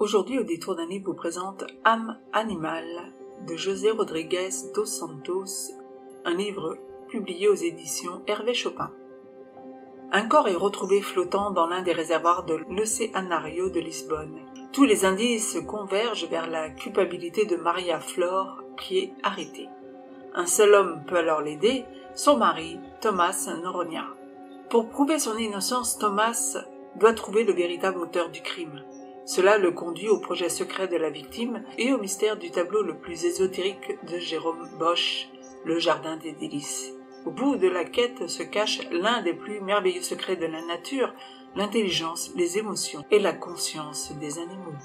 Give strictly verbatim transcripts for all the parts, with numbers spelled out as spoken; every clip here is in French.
Aujourd'hui, au détour d'un livre, vous présente Âme animale de José Rodrigues dos Santos, un livre publié aux éditions Hervé Chopin. Un corps est retrouvé flottant dans l'un des réservoirs de l'Océanario de Lisbonne. Tous les indices convergent vers la culpabilité de Maria Flor, qui est arrêtée. Un seul homme peut alors l'aider, son mari, Tomás Noronha. Pour prouver son innocence, Tomás doit trouver le véritable auteur du crime. Cela le conduit au projet secret de la victime et au mystère du tableau le plus ésotérique de Jérôme Bosch, le Jardin des délices. Au bout de la quête se cache l'un des plus merveilleux secrets de la nature, l'intelligence, les émotions et la conscience des animaux.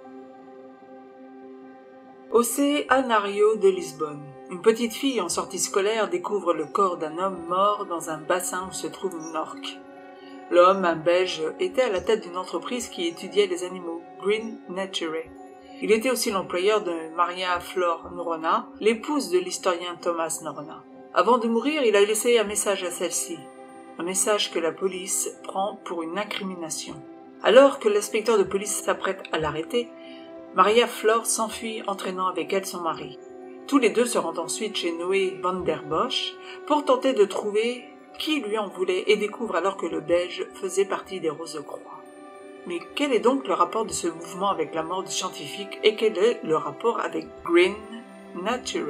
Océanario de Lisbonne. Une petite fille en sortie scolaire découvre le corps d'un homme mort dans un bassin où se trouve une orque. L'homme, un Belge, était à la tête d'une entreprise qui étudiait les animaux, Green Nature. Il était aussi l'employeur de Maria Flor Noronha, l'épouse de l'historien Tomás Noronha. Avant de mourir, il a laissé un message à celle-ci, un message que la police prend pour une incrimination. Alors que l'inspecteur de police s'apprête à l'arrêter, Maria Flor s'enfuit entraînant avec elle son mari. Tous les deux se rendent ensuite chez Noé van der Bosch pour tenter de trouver qui lui en voulait et découvre alors que le Belge faisait partie des Rose-Croix. Mais quel est donc le rapport de ce mouvement avec la mort du scientifique et quel est le rapport avec Green Nature?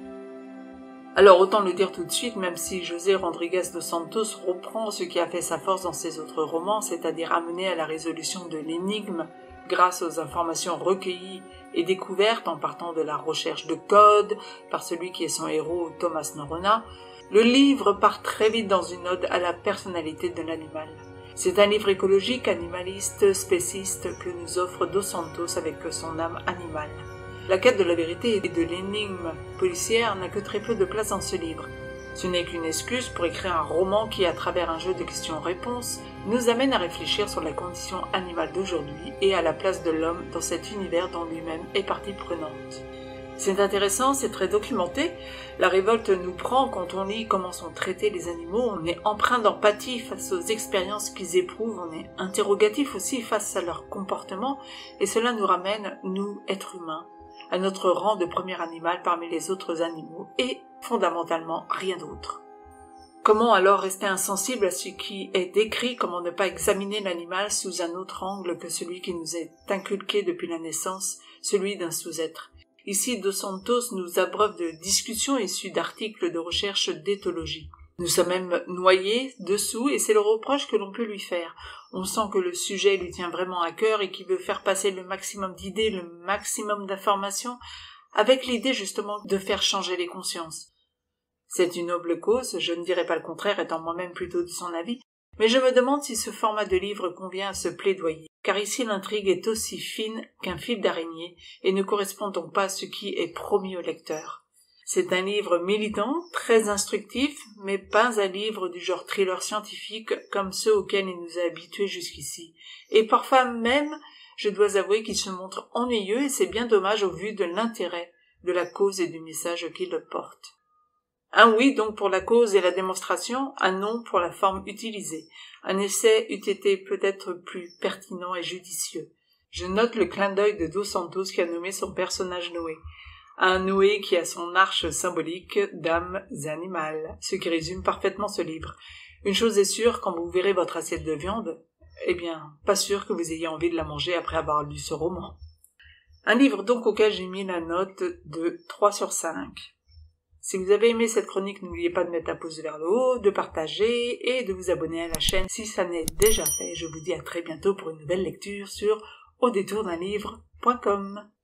Alors autant le dire tout de suite, même si José Rodrigues dos Santos reprend ce qui a fait sa force dans ses autres romans, c'est-à-dire amener à la résolution de l'énigme grâce aux informations recueillies et découvertes en partant de la recherche de code par celui qui est son héros, Tomás Noronha, le livre part très vite dans une ode à la personnalité de l'animal. C'est un livre écologique, animaliste, spéciste que nous offre Dos Santos avec son âme animale. La quête de la vérité et de l'énigme policière n'a que très peu de place dans ce livre. Ce n'est qu'une excuse pour écrire un roman qui, à travers un jeu de questions-réponses, nous amène à réfléchir sur la condition animale d'aujourd'hui et à la place de l'homme dans cet univers dont lui-même est partie prenante. C'est intéressant, c'est très documenté. La révolte nous prend quand on lit comment sont traités les animaux. On est empreint d'empathie face aux expériences qu'ils éprouvent. On est interrogatif aussi face à leur comportement. Et cela nous ramène, nous, êtres humains, à notre rang de premier animal parmi les autres animaux. Et, fondamentalement, rien d'autre. Comment alors rester insensible à ce qui est décrit? Comment ne pas examiner l'animal sous un autre angle que celui qui nous est inculqué depuis la naissance, celui d'un sous-être? Ici, Dos Santos nous abreuve de discussions issues d'articles de recherche d'éthologie. Nous sommes même noyés dessous et c'est le reproche que l'on peut lui faire. On sent que le sujet lui tient vraiment à cœur et qu'il veut faire passer le maximum d'idées, le maximum d'informations, avec l'idée justement de faire changer les consciences. C'est une noble cause, je ne dirais pas le contraire étant moi-même plutôt de son avis, mais je me demande si ce format de livre convient à ce plaidoyer, car ici l'intrigue est aussi fine qu'un fil d'araignée et ne correspond donc pas à ce qui est promis au lecteur. C'est un livre militant, très instructif, mais pas un livre du genre thriller scientifique comme ceux auxquels il nous a habitués jusqu'ici. Et parfois même, je dois avouer qu'il se montre ennuyeux et c'est bien dommage au vu de l'intérêt de la cause et du message qu'il porte. Un oui donc pour la cause et la démonstration, un non pour la forme utilisée. Un essai eût été peut-être plus pertinent et judicieux. Je note le clin d'œil de Dos Santos qui a nommé son personnage Noé. Un Noé qui a son arche symbolique d'âme animale, ce qui résume parfaitement ce livre. Une chose est sûre, quand vous verrez votre assiette de viande, eh bien, pas sûr que vous ayez envie de la manger après avoir lu ce roman. Un livre donc auquel j'ai mis la note de trois sur cinq. Si vous avez aimé cette chronique, n'oubliez pas de mettre un pouce vers le haut, de partager et de vous abonner à la chaîne si ça n'est déjà fait. Je vous dis à très bientôt pour une nouvelle lecture sur au détour d'un livre point com.